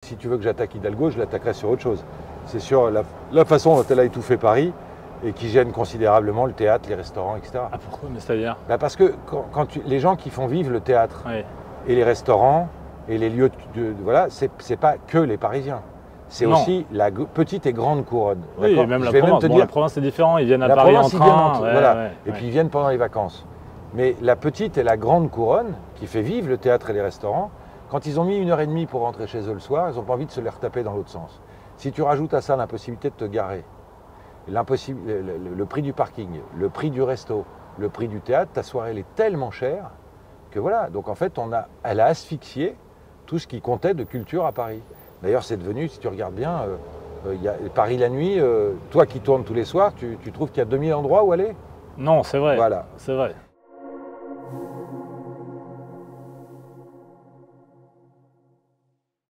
si tu veux que j'attaque Hidalgo, je l'attaquerai sur autre chose. C'est sur la façon dont elle a étouffé Paris et qui gêne considérablement le théâtre, les restaurants, etc. Ah pourquoi? Mais c'est-à-dire? Parce que les gens qui font vivre le théâtre Oui. et les restaurants et les lieux voilà, c'est pas que les Parisiens. C'est aussi la petite et grande couronne. Oui, et même la province. Bon, la province c'est différent, ils viennent à la Paris en province, train. Voilà. Et puis ils viennent pendant les vacances. Mais la petite et la grande couronne, qui fait vivre le théâtre et les restaurants, quand ils ont mis 1h30 pour rentrer chez eux le soir, ils n'ont pas envie de se les retaper dans l'autre sens. Si tu rajoutes à ça l'impossibilité de te garer, le prix du parking, le prix du resto, le prix du théâtre, ta soirée elle est tellement chère que voilà. Donc en fait, elle a asphyxié tout ce qui comptait de culture à Paris. D'ailleurs, c'est devenu, si tu regardes bien, Paris la nuit, toi qui tournes tous les soirs, tu trouves qu'il y a 2000 endroits où aller? Non, c'est vrai. Voilà. C'est vrai.